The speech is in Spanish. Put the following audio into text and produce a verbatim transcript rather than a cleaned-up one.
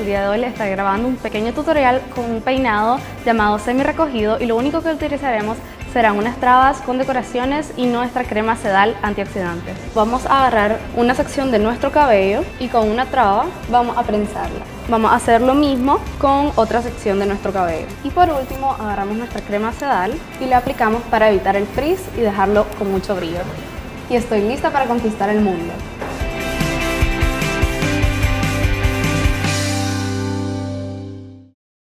día de hoy les estaré grabando un pequeño tutorial con un peinado llamado semi recogido y lo único que utilizaremos serán unas trabas con decoraciones y nuestra crema sedal antioxidante. Vamos a agarrar una sección de nuestro cabello y con una traba vamos a prensarla. Vamos a hacer lo mismo con otra sección de nuestro cabello. Y por último agarramos nuestra crema sedal y la aplicamos para evitar el frizz y dejarlo con mucho brillo. Y estoy lista para conquistar el mundo.